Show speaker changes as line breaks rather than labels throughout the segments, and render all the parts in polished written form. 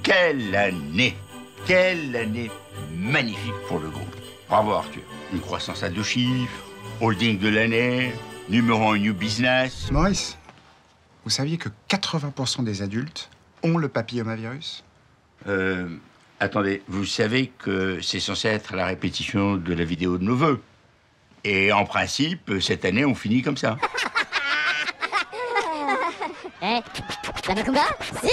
Quelle année! Quelle année magnifique pour le groupe. Bravo Arthur. Une croissance à 2 chiffres, holding de l'année, numéro 1 new business.
Maurice, vous saviez que 80% des adultes ont le papillomavirus?
Attendez, vous savez que c'est censé être la répétition de la vidéo de nos vœux. Et en principe, cette année, on finit comme ça.
Eh, la Macumba? Si!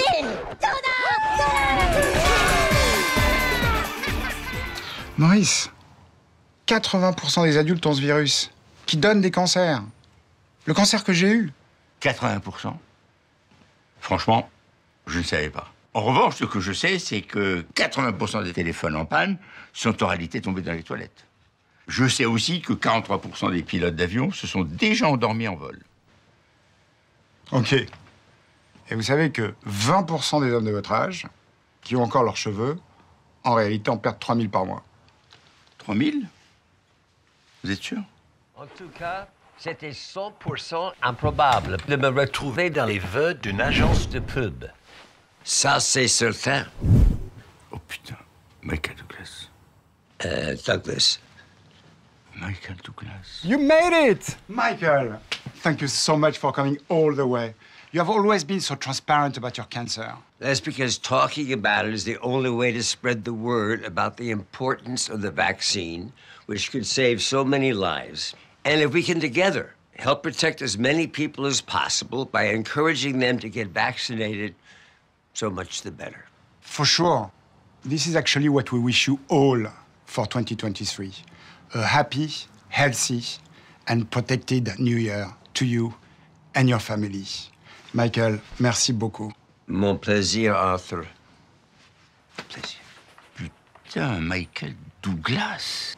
Maurice, 80% des adultes ont ce virus, qui donne des cancers. Le cancer que j'ai eu.
80%. Franchement, je ne savais pas. En revanche, ce que je sais, c'est que 80% des téléphones en panne sont en réalité tombés dans les toilettes. Je sais aussi que 43% des pilotes d'avion se sont déjà endormis en vol.
Ok. Et vous savez que 20% des hommes de votre âge, qui ont encore leurs cheveux, en réalité en perdent 3000 par mois.
3000? Vous êtes sûr?
En tout cas, c'était 100% improbable de me retrouver dans les vœux d'une agence de pub. Ça, c'est certain.
Oh putain, Michael Douglas.
Douglas.
Michael Douglas.
You made it! Michael, thank you so much for coming all the way. You have always been so transparent about your cancer.
That's because talking about it is the only way to spread the word about the importance of the vaccine, which could save so many lives. And if we can together help protect as many people as possible by encouraging them to get vaccinated, so much the better.
For sure. This is actually what we wish you all for 2023. A happy, healthy, and protected New Year to you and your family. Michael, merci beaucoup.
Mon plaisir, Arthur.
Plaisir. Putain, Michael Douglas.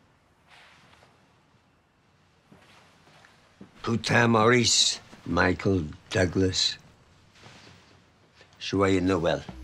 Putain, Maurice. Michael Douglas. Joyeux Noël.